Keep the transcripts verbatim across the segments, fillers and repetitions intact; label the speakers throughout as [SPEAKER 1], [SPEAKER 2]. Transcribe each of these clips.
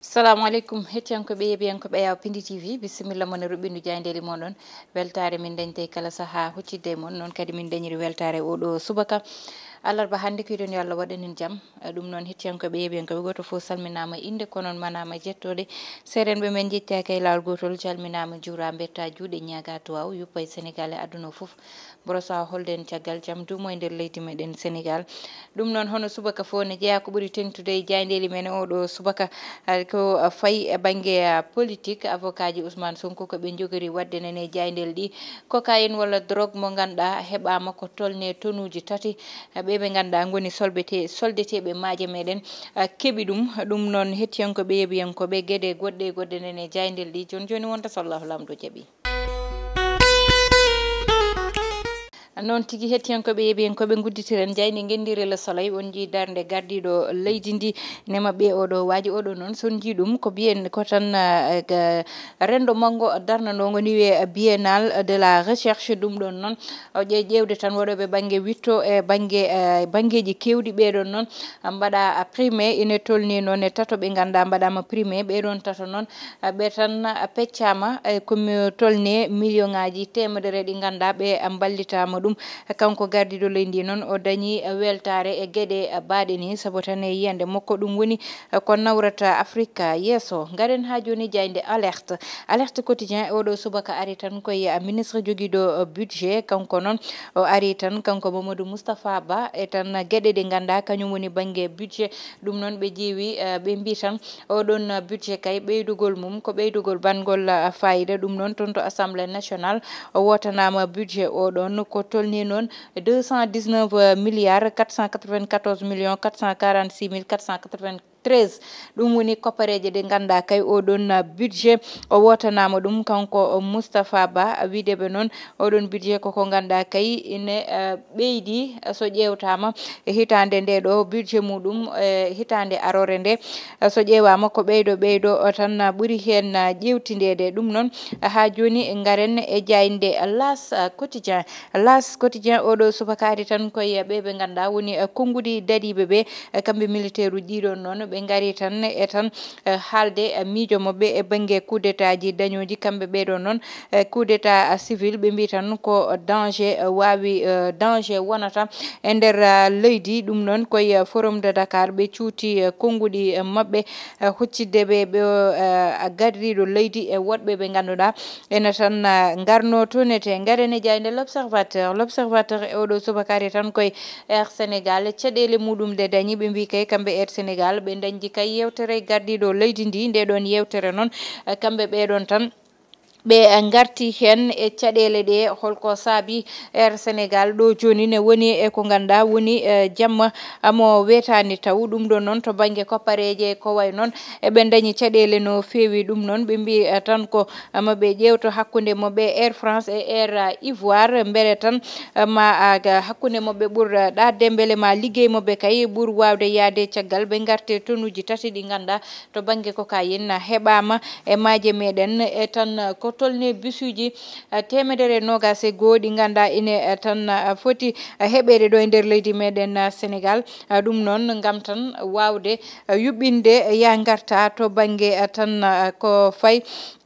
[SPEAKER 1] Assalamu alaikum hettiyankoɓe yeɓiyankoɓe yaw Piindi T V bisimilla mon e ruɓɓindu jayndeli moɗon weltare min dañte kala saaha huccidde mon noon kadi min dañiri weltare oɗo subaka alarba hannde kiɗon yo Allah waɗanin jaam ɗum noon hettiyankoɓe yeɓiyankoɓe goto fof salminama inde konon manama jettode seerenɓe men jettaki e lawol gotol calminama juura betta juuɗe ñaga duwaw yuppa e Sénégal e aduna fof brosa holden caggal jaam dumo e nder leydi meɗen Sénégal ɗum noon hono subaka fof ne jeeya ko ɓuuri tengtude e jayndeli men oɗo subaka ko fayi e banggue politique avocat ji Ousmane Sonko ko ɓe jogori wadde nene jayndel ɗi cocaïne walla drogue mo ganduɗa heɓama ko tolne tonuji tati ɓe ɓe ganduɗa goni solbete soldeteɓe maaje meɗen keeɓi ɗum ɗum noon hettiyankoɓe yeeɓiyankoɓe gueɗe goɗɗe goɗɗe nene jayndel ɗi joni joni wonta so Allahu lamɗo jaaɓi noon tigui hettiyankoɓe yeeɓiyankoɓe gudditiren jayni gendire le soleil on jii darde gardiɗo leydi ndi ne mabɓe oɗo waaji oɗo noon son jii ɗum ko biyen ko tan rendo mango darnanogo ni wiye biennal de la recherche ɗum ɗon noon ƴe ƴewde tan waɗoɓe banggue witto e banggue banggueji kewɗi ɓeɗon noon mbaɗa primé ine tolni noon e tato ɓe ganduɗa mbaɗama primé ɓeɗon tato noon ɓe tan peccama komi tolni million ngaji temedere ɗi ganduɗa ɓe ballitama ɗum kanko gardiɗo leydi noon o dañi weltare e gueɗe baɗe ni saabu tan e yiyande makko ɗum woni ko nawrata Afrique yesso garen ha joni jayde alerte alerte quotidien oɗo subaka ari tan koye ministre joguiɗo budget kanko noon o ari tan kanko Mamadou Moustapha Ba e tan gueɗe ɗe ganduɗa kañum woni banggue budget ɗum noon ɓe ƴeewi ɓe mbi tan oɗon budget kay ɓeydugol mum ko ɓeydugol bangol fayida ɗum noon toon to assemblée nationale o wotanama budget oɗon ko tolni noon deux cent dix-neuf milliards quatre cent quatre-vingt-quatorze millions quatre cent quarante-six mille quatre cent quatre-vingt-treize ɗum woni koppareje ɗe ganduɗa kay oɗon budget o wotanama ɗum kanko Moustapha Ba wideɓe noon oɗon budget koko ganduɗa kay ine ɓeydi so ƴewtama e hitande nde ɗo budget muɗum e hitande arore nde so ƴewama ko ɓeydo ɓeydo tan ɓuuri hen ƴewtidede ɗum noon ha joni garen e jayde las quotidien las quotidien oɗo subakari tan koye ɓe ɓe ganduɗa woni konngudi dadiɓe ɓe kamɓe militaire uji ɗiɗon noon ɓe gari tan e tan haalde miijo mabɓe e banggue coup d'état ji dañoji kamɓe ɓeɗo noon coup d'état civil ɓe mbi tan ko danger wawi danger wonata e nder leydi ɗum noon koye forum de Dakar ɓe cuuti konngudi mabɓe hucciddeɓe ɓe gardiɗo leydi e woɗɓe ɓe ganduɗa ene tan garno tonete garene jayde l'observateur l'observateur e oɗo subakari tan koye Air Sénégal caɗele muɗum de dañi ɓe mbi kay kamɓe Air Sénégal ɓe dañji kay yewtere gardiɗo leydi ndi nde ɗon yewtere noon kamɓe ɓeɗon tan ɓe garti hen e caɗele ɗe holko saabi Air Sénégal ɗo joni ne woni e ko ganduɗa woni jamma amo wetani taw ɗum ɗo noon to banggue koppareje ko way noon eɓe dañi caɗele no fewi ɗum noon ɓe mbi tan ko maɓe ƴewto hakkude mabɓe Air France e Air Ivoire beele tan ma hakkude mabɓe ɓuur ɗadde beele ma liggey mabɓe kay ɓuur wawde yaade caggal ɓe garte tonuji tati ɗi ganduɗa to banggue cocaïne heɓama e maaje meɗen e tan ko tolni bisuji temedere nogas e goho ɗi ganduɗa ine tan foti heɓede ɗo e nder leydi meɗen Sénégal ɗum noon gam tan wawde yuɓɓinde ya garta to banggue tan ko fayi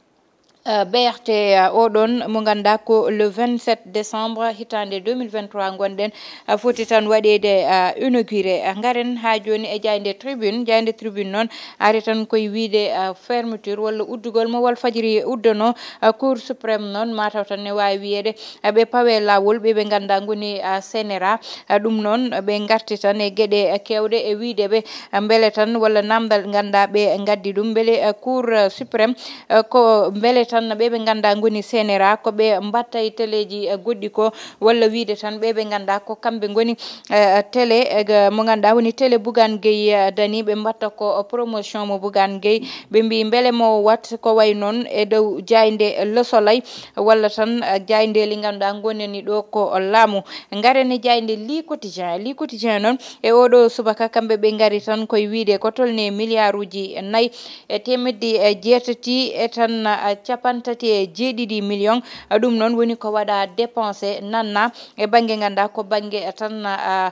[SPEAKER 1] B R T oɗon mo ganduɗa ko le vingt-sept décembre hitande deux mille vingt-trois gonɗen foti tan waɗede inauguré garen ha joni e jayde tribune jayde tribune noon ari tan koye wiide fermeture walla uddugol mo Walfadjri uddano cour suprême noon mataw tan ne wawi wiyede ɓe pawe lawol ɓe ɓe ganduɗa goni sénéra ɗum noon ɓe garti tan e gueɗe kewɗe e wideɓe beele tan walla namdal ganduɗa ɓe gaddi ɗum beele cour suprême ko beele tan ɓe ɓe ganduɗa goni sénéra ko ɓe mbatta e téléji goɗɗi ko walla wiide tan ɓe ɓe ganduɗa ko kamɓe goni télé mo ganduɗa woni télé Bougane Gueye Dany ɓe mbatta ko promotion mo Bougane Gueye ɓe mbi beele mo wat ko way noon e dow jayde le soleil walla tan jayde li ganduɗa gonani ɗo ko laamu garene jayde li quotidien li quotidien noon e oɗo subaka kamɓe ɓe gari tan koye wiide ko tolni milliard uji nayyi e temedde jeetati e tan capantati e jeeɗiɗi million ɗum noon woni ko waɗa dépensé nanna e banggue ganda ko banggue tan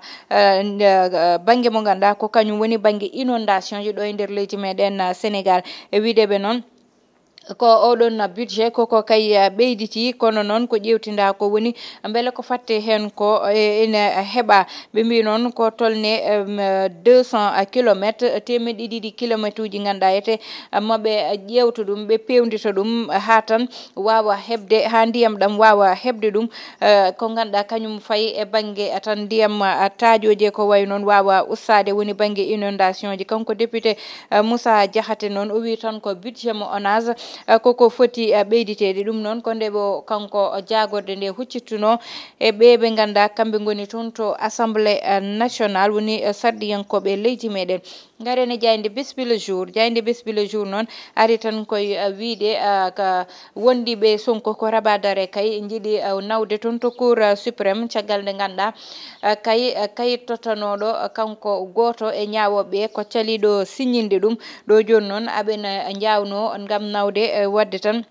[SPEAKER 1] banggue mo ganda ko kañum woni banggue inondation ji ɗo e nder leydi meɗen Sénégal e wideɓe noon ko oɗon budget koko kay ɓeyditi kono noon ko ƴewtinda ko woni beele ko fatte hen ko ene heeɓa ɓe mbi noon ko tolne deux cent kilométres temeɗɗe ɗiɗi kilométre uji ganduɗa ete maɓe ƴewta ɗum ɓe pewdita ɗum ha tan wawa hebde ha ndiyam ɗam wawa hebde ɗum ko ganduɗa kañum fayi e banggue tan ndiyam tajoje ko way noon wawa ustade woni banggue inondation ji. Kanko député Moussa Diakhaté noon o wi tan ko budget mo onage koko foti ɓeyditede ɗum noon ko ndeɓo kanko jagorde nde huccittuno e ɓe ɓe ganda kamɓe goni toon to assemblée nationale woni sardiyankoɓe leydi meɗen. Garen e jayde Bisbile jour jayde Bisbile jour noon ari tan koye wiide ka wondiɓe Sonko ko rabadare kay jiiɗi nawde toon to cour suprême caggal nde ganduɗa kay kayit totanoɗo kanko goto e ñawoɓe ko caliɗo signinde ɗum ɗo joni noon aɓena jawno gam nawde wadde tan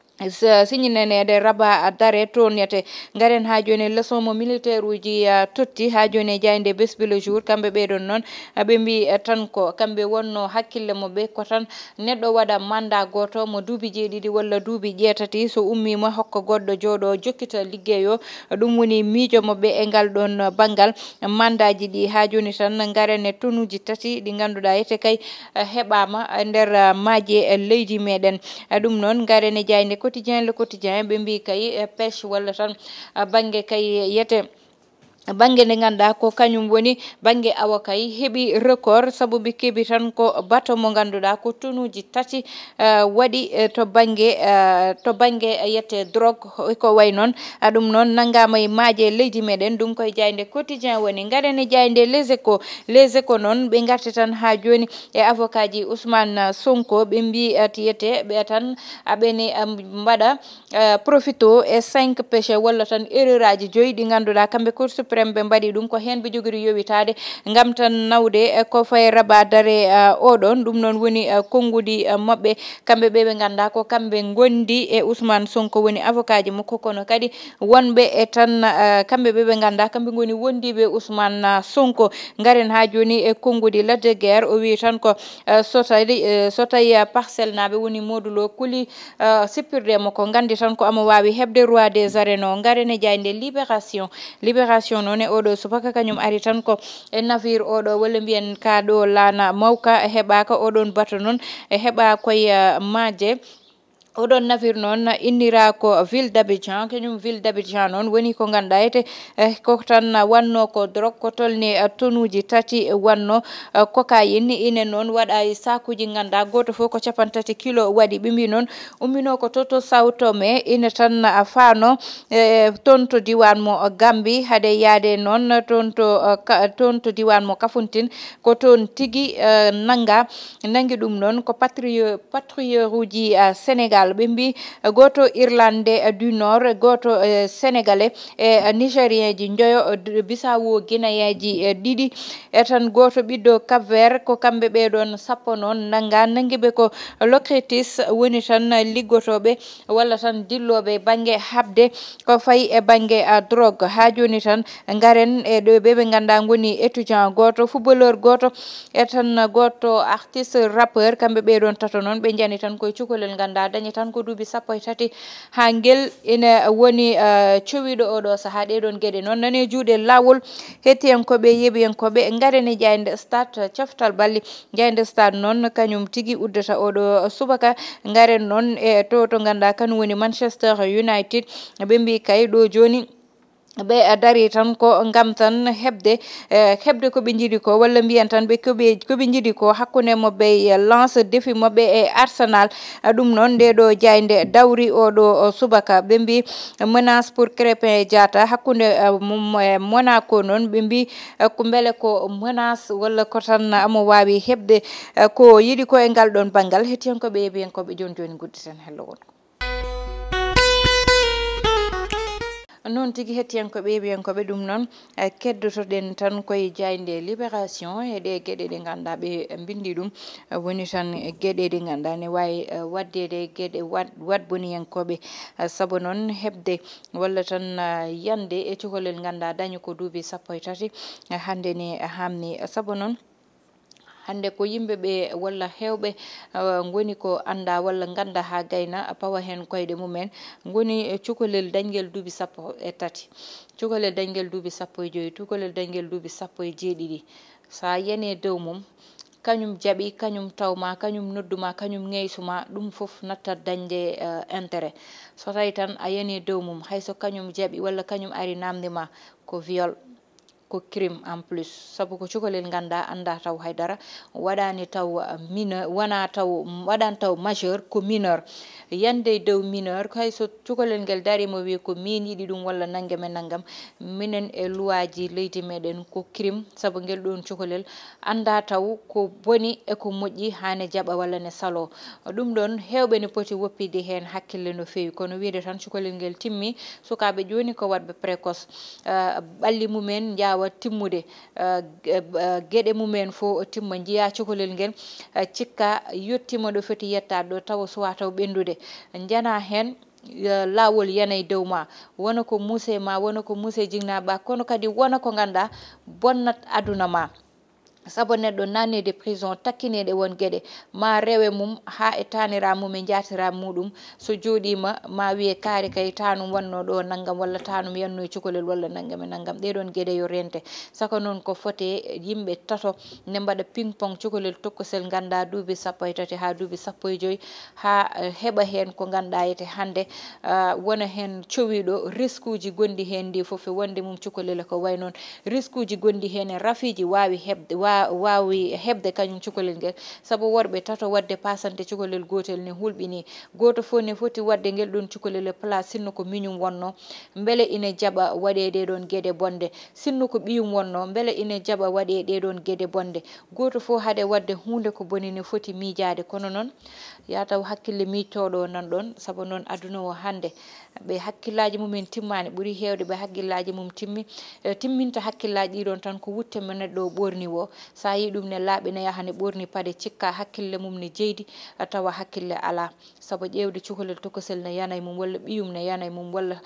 [SPEAKER 1] siñinanede raba dare tonnete garen ha joni leçon mo militaire uji totti ha joni jayde Bisbile jour kamɓe ɓeɗon noon ɓe mbi tan ko kamɓe wonno hakkille moɓe ko tan neɗɗo waɗa mandat goto mo duuɓi jeeɗiɗi walla duuɓi jeetati so ummima hokka goɗɗo jooɗo jokkita ligguey o ɗum woni miijo moɓe e ngal ɗon banggal mandat ji ɗi ha joni tan garen e tonuji tati ɗi ganduɗa ete kay heɓama e nder maaje e leydi meɗen ɗum noon garen e jayde quotidien le quotidien ɓe mbi kay pêche walla tan banggue kay yete banggue nde ganduɗa ko kañum woni banggue awa kay heeɓi record saabu ɓe keeɓi tan ko bateau mo ganduɗa ko tonuji tati uh, waɗi to banggue uh, to banggue yette drogue ko way noon ɗum noon naggama e maaje leydi meɗen ɗum koye jayde quotidien woni garene jayde les échos les échos noon ɓe garti tan ha joni e avocat ji Ousmane Sonko ɓe mbi tiyete ɓe tan aɓene mbaɗa uh, profito e cinq péché walla tan erreur aji joyyi ɗi ganduɗa kamɓe cour suprême ɓe mbaɗi ɗum ko hen ɓe jogori yowitade gam tan nawde ko faye rabadare oɗon ɗum noon woni konngudi mabɓe kamɓe ɓe ɓe ganda ko kamɓe gondi e Ousmane Sonko woni avocat ji makko kono kadi wonɓe e tan kamɓe ɓe ɓe ganda kamɓe goni wondiɓe Ousmane Sonko garen ha joni e konngudi Lac de Guiers o wi tan ko so tawi so tawi parcelle naɓe woni modulo kuli sippirde makko gandi tan ko amo wawi hebde roi des arènes o garen e jayde libération libération noon e oɗo subaka kañum ari tan ko e navire oɗo walla mbiyen ka ɗo laana mawka heɓaka oɗon bato noon e heeɓa koye maaje oɗon navire noon innira ko ville d'Abidjan kañum ville d'Abidjan noon woni ko ganduɗa ete ko tan wanno ko drogue ko tolni tonuji tati wanno cocaïne ine noon waɗa e sakuji ganduɗa goto foof ko capan tati kilo waɗi ɓe mbi noon ummino ko toto Sao Tomé ine tan faano e toon to diwan mo Gambie haade yaade noon toon to toon to diwan mo Kafountine ko toon tigui nanga nangi ɗum noon ko patrouille patrouilleur uji Sénégal ɓe mbi goto Irlandais du Nord goto Sénégalais e Nigérien ji joyo Bissau Guinéaji ɗiɗi e tan goto ɓiɗɗo Cap Vert ko kamɓe ɓeɗon sappo noon nanga nanguiɓe ko Locretis woni tan liggotoɓe walla tan dilloɓe banggue habde ko fayi e banggue drogue ha joni tan garen e ɗo ɓe ɓe ganda goni étudiant goto footballeur goto e tan goto artiste rappeur kamɓe ɓeɗon tato noon ɓe jani tan koye cukalel ganda dañi tan ko duuɓi sappo e tati ha guel ina woni cowiɗo oɗo saaha ɗeɗon gueɗe noon nane juuɗe lawol hettiyankoɓe yeeɓiyankoɓe garene jayde stade coftal balli jayde stade noon kañum tigui uddata oɗo subaka garen noon e to to ganduɗa kañum woni Manchester United ɓe mbi kay ɗo joni ɓe dari tan ko gam tan hebde hebde koɓe jiiɗi ko walla mbiyan tan ɓe koɓe koɓe jiiɗi ko hakkude mabɓe lance défi mabɓe e Arsenal ɗum noon nde ɗo jayde dawri oɗo subaka ɓe mbi menace pour Crépin Diatta hakkude Monaco noon ɓe mbi ko beele ko menace walla ko tan amo wawi hebde ko yiiɗi ko e ngal ɗon banggal hettiyankoɓe yeeɓiyankoɓe joni joni gudditen hello wonko non tigi hettiyankoɓe ɓiyankoɓe ɗum noon keddotoɗen tan koye jayde libération e ɗe gueɗe ɗe ganduɗa ɓe bindi ɗum woni tan gueɗe ɗe ganduɗa ne wawi waddede gueɗe wat boniyankoɓe saabu noon hebde walla tan yande e cukalel ganduɗa dañi ko duuɓi sappo e tati hande ne hamni saabu noon hande ko yimɓeɓe walla hewɓe goni ko anda walla ganda ha gayna pawa hen koyɗe mumen goni cukalel dañguel duuɓi sappo e tati cukalel dañguel duuɓi sappo e joyyi cukalel dañguel duuɓi sappo e jeeɗiɗi sa yene dow mum kañum jaaɓi kañum tawma kañum nodduma kañum ŋeysuma ɗum foof nattat dañde uh, intérêt so tawi tan a yani dow mum hayso kañum jaaɓi walla kañum ari namdema ko viol ko crime en plus sabu ko cukalel ganda anda taw haydara waɗani taw mineur wona taw waɗani taw majeur ko mineur yande dow mineur hayso cukalel ngel darimo wi ko min yiɗi ɗum walla naggam e naggam minen e loi ji leydi meɗen ko crime sabu ngel ɗon cukalel anda taw ko boni e ko moƴƴi hane jaɓa walla ne salo ɗum ɗon hewɓe ne poti woppide hen hakkille no fewi kono wiide tan cukalel ngel timmi sukaɓe joni ko watɓe précoce uh, ɓalli mumen jawa timmude gueɗe mumen fo timma jiya cukalel ngel cikka yettima ɗo foti yettade ɗo tawa suwa taw ɓendude jana hen lawol yanay dow ma wona ko muuse ma wona ko muuse jignaɓa kono kadi wona ko ganduɗa bonnat aduna ma saabu neɗɗo nannede prison takkineɗe won gueɗe ma rewe mum ha e tanira mum e jatira muɗum so joɗima ma wiye kaari kay tanum wanno ɗo naggam walla tanum yanno e cukalel walla naggam e naggam ɗeɗon gueɗe yo rente saka noon ko fote yimɓe tato ne mbaɗa ping pong cukalel tokkosel ganda duuɓi sappo e tati ha duuɓi sappo e joyyi ha heɓa hen ko ganduɗa yete hande uh, wona hen cowiɗo risque uji gonɗi hen ndi foof e wonde mum cukalel ko way noon risque uji gonɗi hen e rafiji wawi hebde wawi hebde kañum cukalel ngel saabu worɓe tato wadde pasante cukalel gotel ne hulɓini goto fof ne foti wadde ngel ɗon cukalel e place sinno ko miñum wonno beele ine jaɓa waɗe ɗeɗon gueɗe bonde sinno ko ɓiyum wonno beele ine jaɓa waɗe ɗeɗon gueɗe bonde goto fof haade wadde hunde ko boni ne foti miijade kono noon ya taw hakkille miijtoɗo nan ɗon saabu noon aduna o hande ɓe hakkillaji mumen timmani ɓuuri hewde ɓe hakkillaji mum timmi timminta hakkillaji ɗiɗon tan ko wutte mo neɗɗo o ɓorni o sa yi ɗum ne laaɓi ne yaha ne ɓorni paade cikka hakkille mum ne jeydi tawa hakkille ala saabu ƴewde cukalel tokosel ne yanay mum walla ɓiyum ne yanay mum walla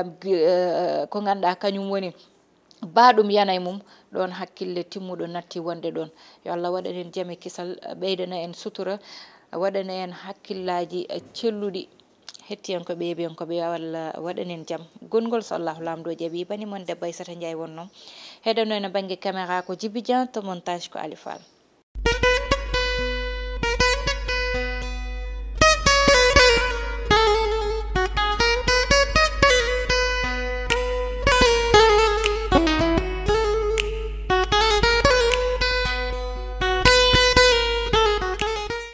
[SPEAKER 1] ko ganduɗa kañum woni baɗum yanay mum ɗon hakkille timmuɗo natti wonde ɗon yo Allah waɗan en jaame kisal ɓeydana en sutura waɗana en hakkillaji celluɗi hettiyankoɓe yeɓiyankoɓe walla waɗanen jaam gongol so allahu lamdo jaaɓi bani moon debbo Aissata Ndiaye wonno heɗano ene banggue caméra ko Djiby Dieng to montage ko Ali Fall